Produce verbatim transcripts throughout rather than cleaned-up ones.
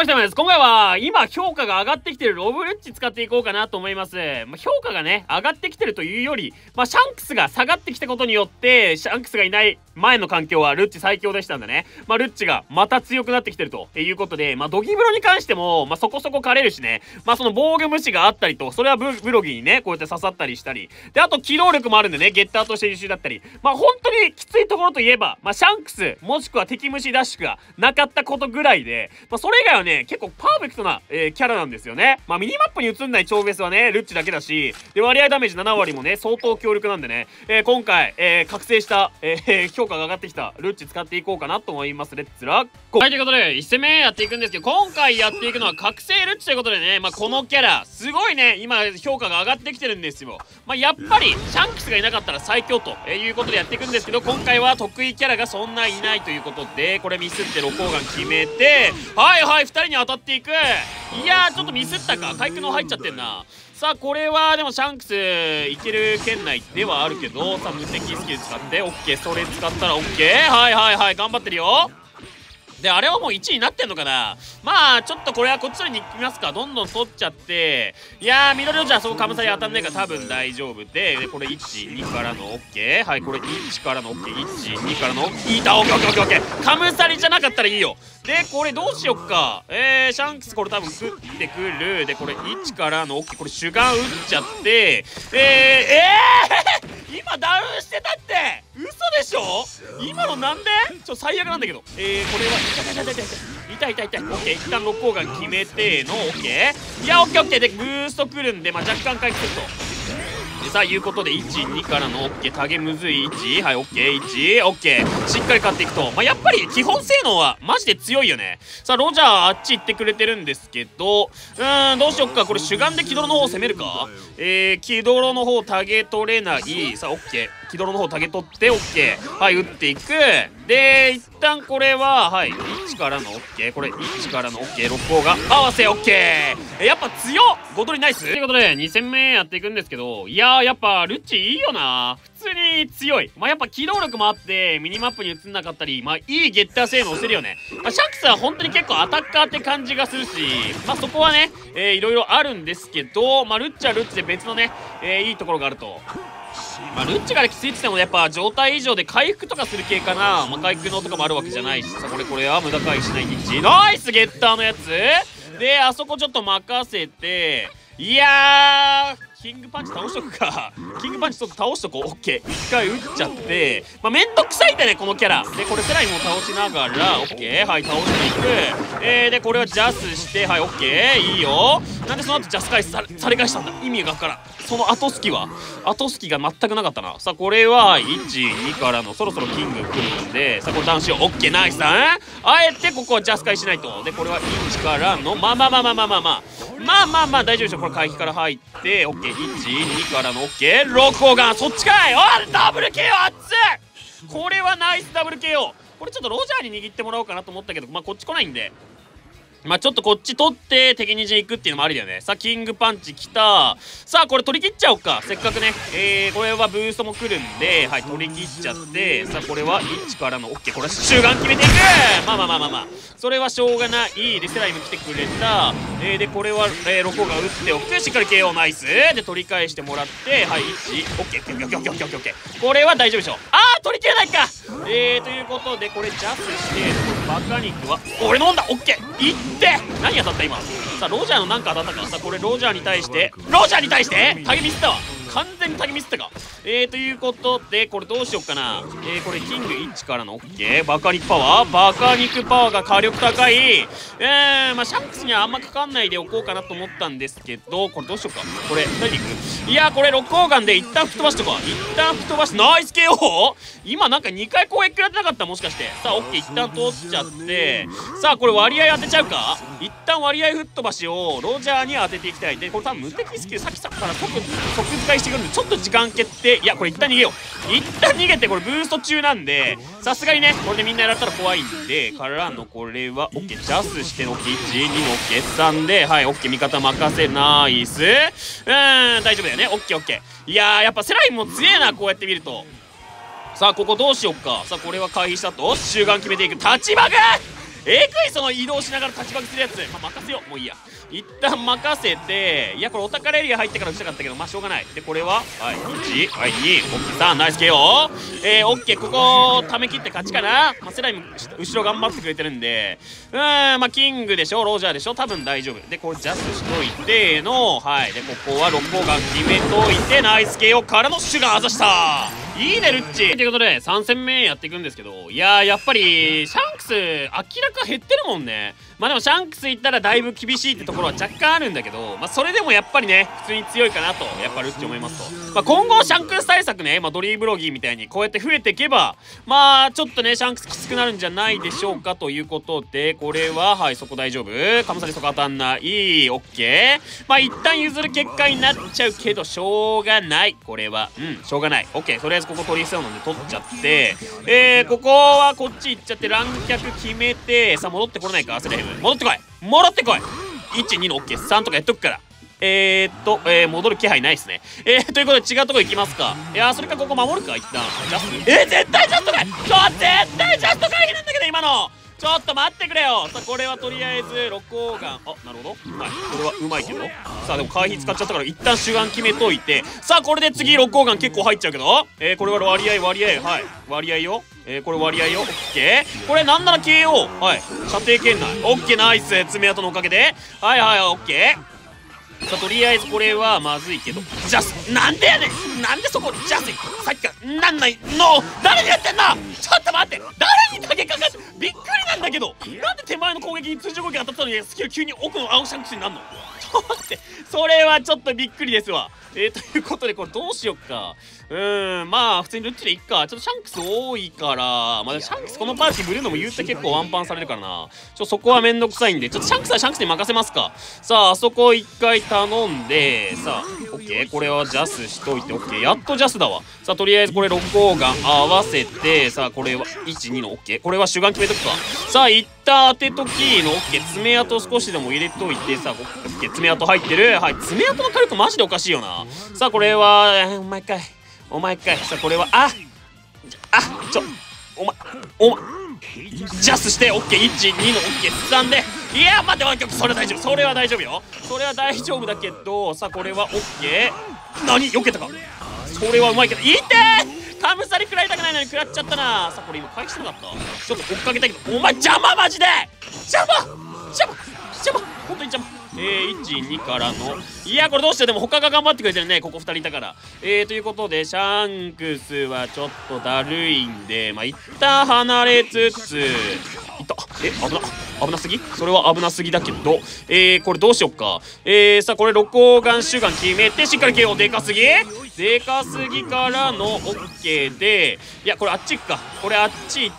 お疲れ様です。今回は、今評価が上がってきてるロブルッチ使っていこうかなと思います。まあ、評価がね、上がってきてるというより、まあ、シャンクスが下がってきたことによって、シャンクスがいない前の環境はルッチ最強でしたんだね。まあ、ルッチがまた強くなってきてるということで、まあ、ドギブロに関しても、まあ、そこそこ狩れるしね、まあ、その防御無視があったりと、それはブブロギーにね、こうやって刺さったりしたり、で、あと機動力もあるんでね、ゲッターとして優秀だったり、まあ、本当にきついところといえば、まあ、シャンクス、もしくは敵無視ダッシュがなかったことぐらいで、まあ、それ以外はね、結構パーフェクトな、えー、キャラなんですよね。まあ、ミニマップに映んない超ベースはね、ルッチだけだし、で、割合ダメージなな割もね、相当強力なんでね、えー、今回、えー、覚醒した、えー、評価が上がってきたルッチ使っていこうかなと思います。レッツラゴー。はい、ということで、いち戦目やっていくんですけど、今回やっていくのは覚醒ルッチということでね、まあ、このキャラ、すごいね、今、評価が上がってきてるんですよ。まあ、やっぱり、シャンクスがいなかったら最強ということでやっていくんですけど、今回は得意キャラがそんないないということで、これミスってロコーガン決めて、はいはい、ふたりに当たっていく。いやー、ちょっとミスったか。回復の入っちゃってんな。さあ、これはでもシャンクスいける圏内ではあるけど、さあ、無敵スキル使って、オッケー、それ使ったらオッケー。はいはいはい、頑張ってるよ。で、あれはもういちになってんのかな。まあ、ちょっとこれはこっちに行きますか。どんどん取っちゃって。いやー、ミドルロジャーそこカムサリ当たんないから多分大丈夫で、で、これいち、にからの OK。はい、これいちからの OK。いち、にからの OK。いた、OK、OK、OK。カムサリじゃなかったらいいよ。で、これどうしよっか。えー、シャンクスこれ多分食ってくる。で、これいちからの OK。これ主眼打っちゃって。えー、えー今ダウンしてたって嘘でしょ。今のなんでちょ最悪なんだけど。えー、これは痛い痛い痛い痛い痛い痛い痛い。オッケー、一旦ロッコーガン決めてのオッケー。いやオッケーオッケーでブーストくるんで、まあ、若干回復すると。でさあいうことでいち、にからの OK。タゲむずいいち。はい、OK、いち、OK。しっかり勝っていくと。まあ、やっぱり基本性能はマジで強いよね。さあ、ロジャーあっち行ってくれてるんですけど、うーん、どうしよっか。これ主眼でキドロの方攻めるか。えー、キドロの方タゲ取れない。さあ、OK。キドロの方タゲ取って OK。はい、打っていく。で、一旦これは、はい、いちからの OK。これいちからの OK。ろく号が合わせ OK。やっぱ強っごとりナイスということで、に戦目やっていくんですけど、いやー、やっぱ、ルッチいいよな。普通に強い。まあ、やっぱ機動力もあって、ミニマップに映んなかったり、まあ、いいゲッター性能をしてるよね。まあ、シャンクスは本当に結構アタッカーって感じがするし、まあ、そこはね、えー、いろいろあるんですけど、まあ、ルッチはルッチで別のね、えー、いいところがあると。まあ、ルッチからきついって言ってもやっぱ状態以上で回復とかする系かな。まあ、回復のとかもあるわけじゃないしさ、これこれは無駄回避しない日ッチナイスゲッターのやつで、あそこちょっと任せて、いやーキングパンチ倒しとくか。キングパンチちょっと倒しとこう。オッケー。一回打っちゃって、まあ、めんどくさいんだね、このキャラ。で、これセライも倒しながら、オッケー。はい、倒していく。えー、で、これはジャスして、はい、オッケー。いいよ。なんでその後ジャス返しされ、され返したんだ。意味がわからん。その後好きは後好きが全くなかったな。さあ、これは、いち、にからの、そろそろキング来るんで、さあ、これダウンしよう。オッケー、ナイスだね。あえて、ここはジャス返しないと。で、これはいちからの、まあまあまあまあまあまあまあ。まあまあまあ大丈夫でしょ。これ回避から入って、オッケー、いち、にからのオッケー、ろく号がそっちかい。おい、ダブル ケーオー 熱い。これはナイスダブル ケーオー。これちょっとロジャーに握ってもらおうかなと思ったけど、まあこっち来ないんで。まあちょっとこっち取って敵に陣行くっていうのもありだよね。さあ、キングパンチ来た。さあ、これ取り切っちゃおうか。せっかくね。えー、これはブーストも来るんで、はい、取り切っちゃって、さあ、これはいちからの OK。これは終盤決めていく。まあまあまあまあまあ。それはしょうがない。で、セライム来てくれた。えー、で、これは、えー、ロコが打っておく。しっかり ケーオー ナイス。で、取り返してもらって、はい、いち、OK。OK。これは大丈夫でしょ。あー、取り切れないか。えー、ということで、これジャスして、バカ肉は、俺飲んだ。OK。いって何当たった今。さあ、ロジャーのなんか当たったか。さあ、これロジャーに対して、ロジャーに対してタゲミスったわ。完全にタゲミスったか。えー、ということで、これどうしよっかな。えー、これキングいちからの OK。バカ肉パワーバカ肉パワーが火力高い。えー、まあ、シャンクスにはあんまかかんないでおこうかなと思ったんですけど、これどうしよっか。これ、何でいく。いやー、これ、ロックオーガンで一旦吹っ飛ばしとこう。一旦吹っ飛ばして、ナイス ケーオー。今なんかにかい攻撃食らってなかったもしかして。さあ、OK。一旦通っちゃって、さあ、これ割合当てちゃうか。一旦割合吹っ飛ばしをロジャーに当てていきたい。で、これ多分無敵スキルさっきさから即、即使いしてくるんで、ちょっと時間決定。いや、これ一旦逃げよう。一旦逃げて、これブースト中なんで、さすがにね、これでみんなやられたら怖いんで、からのこれは、OK。ジャスしての OK。いち、にの OK。さんで、はい、OK。味方任せ、ナイス。うーん、大丈夫だよね。OK、OK。いやー、やっぱセラインも強えな、こうやって見ると。さあ、ここどうしよっか。さあ、これは回避したと、終盤決めていく。立ちバグえぐいその移動しながら立ちバグするやつ。まあ、任せよう。もういいや。一旦任せて、いや、これお宝エリア入ってから打ちたかったけど、まあ、しょうがない。で、これは、はい、いち、はい、に、オッケー、さん、ナイス ケーオー。えー、オッケー、ここ、ため切って勝ちかな。まあ、セライム、後ろ頑張ってくれてるんで、うーん、まあ、キングでしょ、ロジャーでしょ、多分大丈夫。で、これジャスしといての、はい、で、ここは六甲ガン決めといて、ナイス ケーオー からのシュガー外した。いいね、ルッチ。ということで、さん戦目やっていくんですけど、いやー、やっぱり、シャンクス、明らか減ってるもんね。まあでも、シャンクスいったらだいぶ厳しいってところは若干あるんだけど、まあそれでもやっぱりね、普通に強いかなと、やっぱルッチ思いますと。まあ今後、シャンクス対策ね、まあドリーブロギーみたいにこうやって増えていけば、まあちょっとね、シャンクスきつくなるんじゃないでしょうかということで、これは、はい、そこ大丈夫。カムサリそこ当たんない。オッケー。まあ一旦譲る結果になっちゃうけど、しょうがない。これは。うん、しょうがない。オッケー。とりあえずここ取りそうなので取っちゃって、えー、ここはこっち行っちゃって乱脚決めて、さあ戻ってこれないか、セレヘム。戻ってこい戻ってこい !いち、にのオッケー、さんとかやっとくから。えーっと、えー、戻る気配ないっすね。えー、ということで違うとこ行きますか。いやー、それかここ守るか、一旦。ジャスト。えー、絶対ジャストかいちょ、絶対ジャスト回避なんだけど、今のちょっと待ってくれよ。さあ、これはとりあえず、ロコーガン。あ、なるほど。はい。これはうまいけど。さあ、でも回避使っちゃったから、一旦主眼決めといて。さあ、これで次、ロコーガン結構入っちゃうけど。えー、これは割合、割合。はい。割合よ。えー、これ割合よ。オッケー。これなんなら ケーオー。はい。射程圏内。オッケー、ナイス。爪痕のおかげで。はいはい、オッケー。さあ、とりあえずこれはまずいけど。ジャス、なんでやねんなんでそこ、ジャス、さっきからなんないの誰にやってんのちょっと待って誰に投げかかってびっくりなんだけどなんで手前の攻撃に通常攻撃当たったのにスキル急に奥の青シャンクスになるのちょっと待って、それはちょっとびっくりですわ。えー、ということで、これどうしよっか。うーん、まあ、普通にルッチでいっか。ちょっとシャンクス多いから、まあ、シャンクスこのパーティーブルーのも言うて結構ワンパンされるからな。ちょ、そこはめんどくさいんで、ちょっとシャンクスはシャンクスに任せますか。さあ、あそこ一回頼んで、さあ、オッケー。これはジャスしといて、オッケー。やっとジャスだわ。さあ、とりあえずこれロコーガン合わせて、さあ、これはいち、にのオッケー。これは主眼決めとくか。さあ、一旦当てときの、オッケー。爪痕少しでも入れといて、さあ、オッケー。爪痕入ってる。はい、爪痕の火力マジでおかしいよな。さあ、これは、お前かい。お前かい。さあ、これは、ああちょ、お前、お前、ジャスして、オッケー。いち、にのオッケー。さんで、いや、待って待って、それは大丈夫。それは大丈夫よ。それは大丈夫だけど、さあ、これはオッケー。何避けたか。それはうまいけど、いってーカムサリ食らいたくないのに食らっちゃったな。さあ、これ今返してなかったちょっと追っかけたいけど、お前邪魔マジで邪魔邪魔邪魔本当に邪魔。えー、いち、にからの。いや、これどうしてでも他が頑張ってくれてるね。ここふたりいたから。えー、ということで、シャンクスはちょっとだるいんで、まあ、一旦離れつつ、いった。え、危な。危なすぎそれは危なすぎだけど、えー、これどうしよっか。えー、さあ、これ、ロコーガン主眼決めて、しっかり ケーオー でかすぎでかすぎからの オーケー で、いや、これあっち行くか。これあっち行って、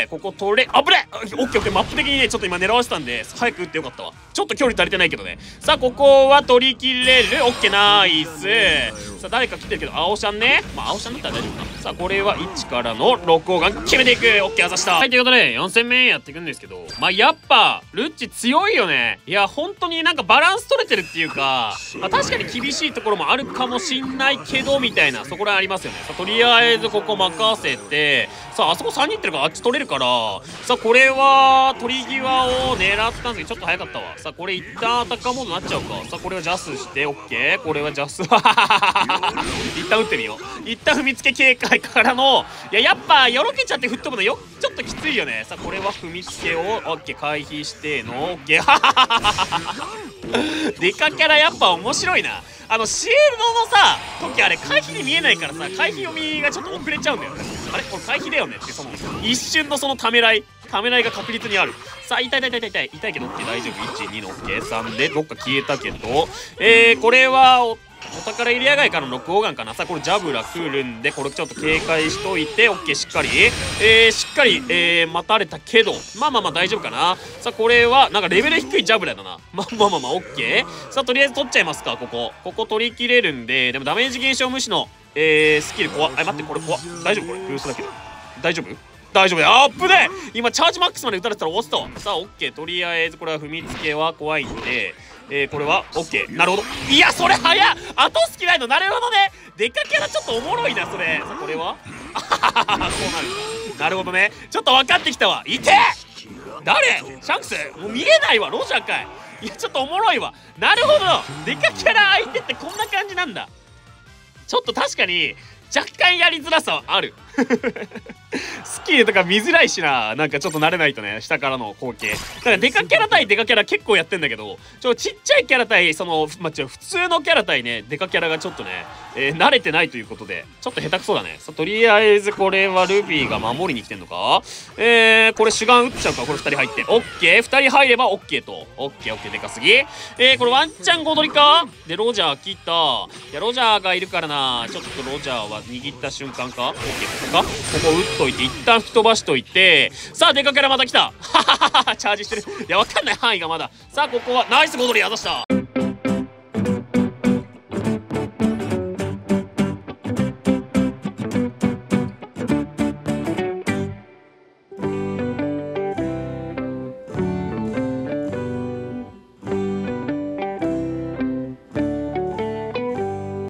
ここ取れ、あぶねオッケーオッケー、マップ的にね、ちょっと今狙わせたんで、早く打ってよかったわ。ちょっと距離足りてないけどね。さあ、ここは取り切れる。オッケー、ナイス。さあ、誰か来てるけど、青シャンね。まあ、青シャンだったら大丈夫かな。さあ、これはいちからのロコーガン決めていく。オッケー、あざした。はい、ということで、よん戦目やっていくんですけど、まあ、やっぱ、ルッチ強いよね。いや、本当になんかバランス取れてるっていうか、まあ、確かに厳しいところもあるかもしんないけど、みたいな、そこらありますよね。さあ、とりあえずここ任せて、さあ、あそこさんにんいってるからあっち取れるから、さあ、これは、取り際を狙ったんですけど、ちょっと早かったわ。さあ、これ一旦アタッカーモードになっちゃうか。さあ、これはジャスして、オッケー。これはジャス。一旦打ってみよう。一旦踏みつけ警戒からの、いや、やっぱ、よろけちゃって吹っ飛ぶのよ、ちょっときついよね。さあ、これは踏みつけを、オッケー、回避しての、オッケー。デカキャラやっぱ面白いな。あの、シールドのさ、時あれ、回避に見えないからさ、回避読みがちょっと遅れちゃうんだよね。あれこれ回避だよねって、その、一瞬のそのためらい。ためらいが確実にある。さあ、痛い痛い痛い痛い痛いけどって大丈夫。いち、にの計算でどっか消えたけど、えー、これはお、お宝エリア外からのロックオーガンかな。さあ、これジャブラ来るんで、これちょっと警戒しといて、オッケー、しっかり。えー、しっかり、えー、待たれたけど、まあまあまあ大丈夫かな。さあ、これは、なんかレベル低いジャブラだな。まあまあまあまあ、オッケー。さあ、とりあえず取っちゃいますか、ここ。ここ取り切れるんで、でもダメージ減少無視の、えー、スキル怖っ。あ、待って、これ怖っ。大丈夫これ。ブーストだけど。大丈夫大丈夫だ。アップで今チャージマックスまで打たれてたら押したわ。さあ、オッケー。とりあえずこれは踏みつけは怖いんで、えー、これはオッケー。なるほど。いや、それ早っ。後スキないの。なるほどね。デカキャラちょっとおもろいな、それ。さあ、これはあははは、そうなる。なるほどね。ちょっと分かってきたわ。いて誰？シャンクス？もう見えないわ。ロジャーかい。いやちょっとおもろいわ。なるほど、デカキャラ相手ってこんな感じなんだ。ちょっと確かに若干やりづらさはあるスキルとか見づらいしな。なんかちょっと慣れないとね、下からの光景。だからデカキャラ対デカキャラ結構やってんだけど、ちょちっちゃいキャラ対その、まあ、ちょ普通のキャラ対ね、デカキャラがちょっとね、えー、慣れてないということでちょっと下手くそだね。さとりあえずこれはルビーが守りに来てんのか。えー、これ主眼打っちゃうか。これふたり入ってオッケー。ふたり入ればオッケーと。オッケーオッケー。でかすぎ。えー、これワンチャンご取りか。でロジャー来た。いやロジャーがいるからな。ちょっとロジャーは握った瞬間か。オッケー。ここか。ここ打っといて一旦吹き飛ばしといて、さあデカキャラまた来たチャージしてる。いやわかんない範囲がまだ。さあここはナイスご取り。あざした。